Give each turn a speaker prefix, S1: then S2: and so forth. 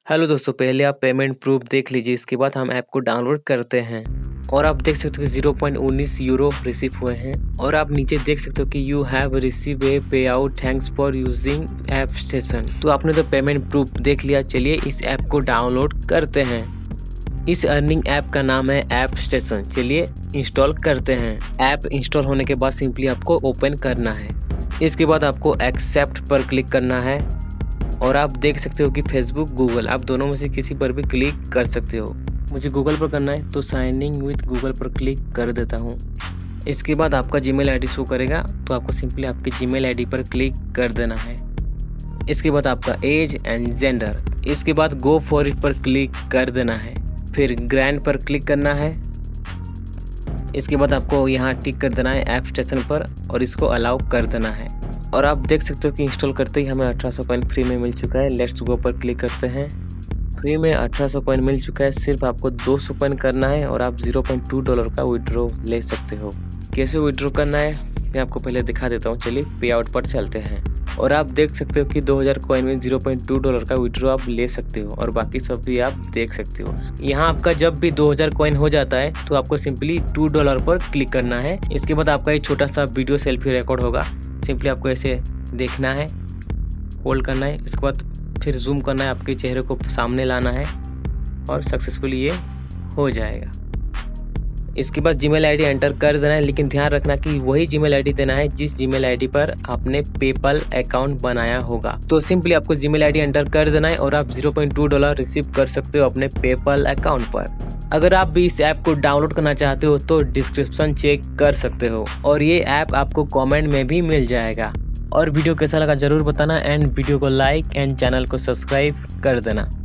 S1: Hello दोस्तों, पहले आप पेमेंट प्रूफ देख लीजिए। इसके बाद हम ऐप को डाउनलोड करते हैं और आप देख सकते हो कि 0.19 यूरो रिसीव हुए हैं। और आप नीचे देख सकते हो कि you have receive a payout, thanks for using app station. तो आपने तो पेमेंट प्रूफ देख लिया। चलिए इस ऐप को डाउनलोड करते हैं। इस अर्निंग ऐप का नाम है ऐप स्टेशन। चलिए इंस्टॉल करते हैं। ऐप इंस्टॉल होने के बाद सिंपली आपको ओपन करना है। इसके बाद आपको एक्सेप्ट पर क्लिक करना है और आप देख सकते हो कि फेसबुक, गूगल, आप दोनों में से किसी पर भी क्लिक कर सकते हो। मुझे गूगल पर करना है तो साइन इन विद गूगल पर क्लिक कर देता हूँ। इसके बाद आपका जीमेल आईडी शो करेगा तो आपको सिंपली आपके जीमेल आईडी पर क्लिक कर देना है। इसके बाद आपका एज एंड जेंडर, इसके बाद गो फॉर इट पर क्लिक कर देना है। फिर ग्रैंड पर क्लिक करना है। इसके बाद आपको यहाँ टिक कर देना है ऐप स्टेशन पर और इसको अलाउ कर देना है। और आप देख सकते हो कि इंस्टॉल करते ही हमें 1800 कॉइन फ्री में मिल चुका है। लेट्स गो पर क्लिक करते हैं। फ्री में 1800 कॉइन मिल चुका है। सिर्फ आपको 200 कॉइन करना है और आप $0.2 का विड्रॉ ले सकते हो। कैसे विड्रॉ करना है मैं आपको पहले दिखा देता हूँ। चलिए पे आउट पर चलते हैं और आप देख सकते हो कि 2000 कॉइन में $0.2 का विड्रॉ आप ले सकते हो और बाकी सब भी आप देख सकते हो। यहाँ आपका जब भी 2000 कॉइन हो जाता है तो आपको सिंपली $2 पर क्लिक करना है। इसके बाद आपका एक छोटा सा वीडियो सेल्फी रिकॉर्ड होगा। सिंपली आपको ऐसे देखना है, होल्ड करना है। इसके बाद फिर जूम करना है, आपके चेहरे को सामने लाना है और सक्सेसफुली ये हो जाएगा। इसके बाद जीमेल आईडी एंटर कर देना है, लेकिन ध्यान रखना कि वही जीमेल आईडी देना है जिस जीमेल आईडी पर आपने पेपल अकाउंट बनाया होगा। तो सिंपली आपको जीमेल आईडी एंटर कर देना है और आप $0.2 रिसीव कर सकते हो अपने पेपल अकाउंट पर। अगर आप भी इस ऐप को डाउनलोड करना चाहते हो तो डिस्क्रिप्शन चेक कर सकते हो और ये ऐप आपको कमेंट में भी मिल जाएगा। और वीडियो कैसा लगा जरूर बताना एंड वीडियो को लाइक एंड चैनल को सब्सक्राइब कर देना।